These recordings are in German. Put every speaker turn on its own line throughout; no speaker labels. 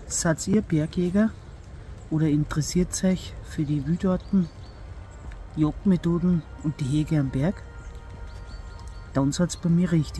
Seid ihr Bergjäger oder interessiert euch für die Wildarten, Jagdmethoden und die Hege am Berg? Dann seid ihr bei mir richtig.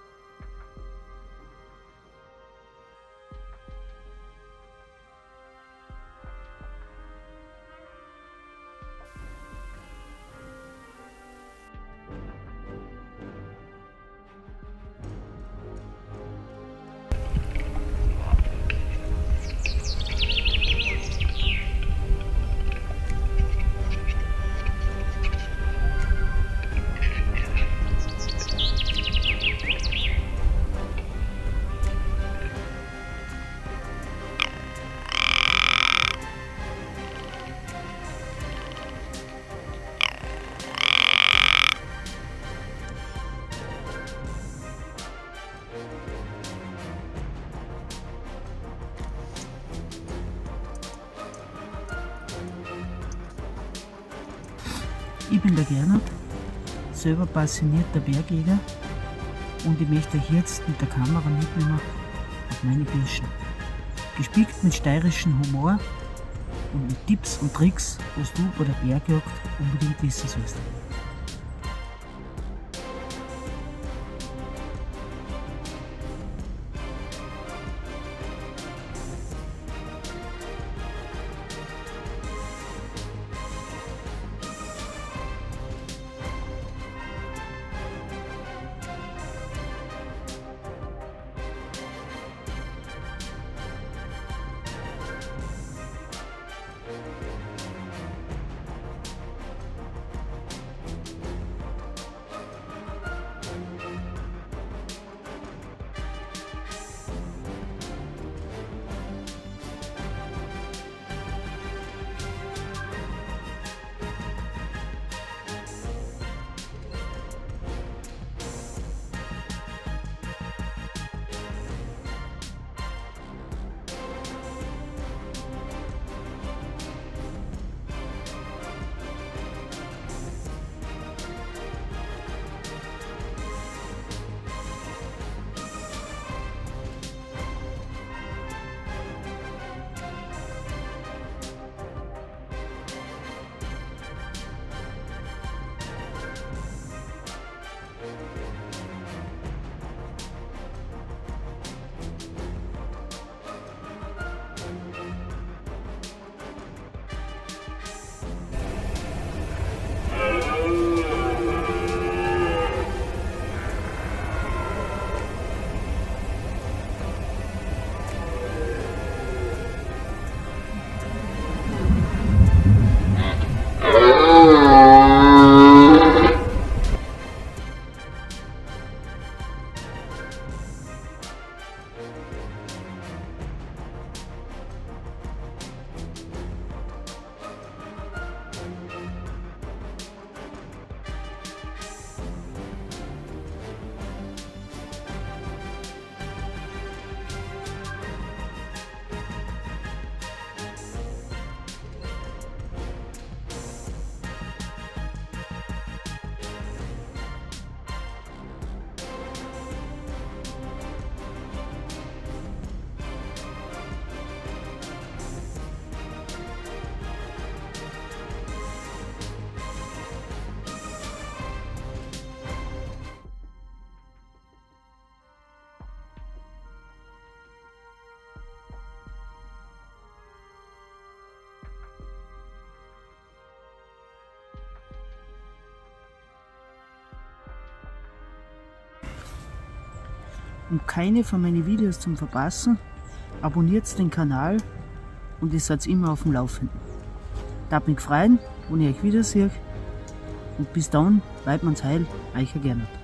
Ich bin der Gernot, selber passionierter Bergjäger, und ich möchte euch jetzt mit der Kamera mitnehmen auf meine Burschen. Gespickt mit steirischem Humor und mit Tipps und Tricks, was du bei der Bergjagd unbedingt wissen sollst. Um keine von meinen Videos zu verpassen, abonniert den Kanal und ihr seid immer auf dem Laufenden. Darf mich freuen, wenn ich euch wiedersehe, und bis dann, bleibt man's heil, euer Gernot.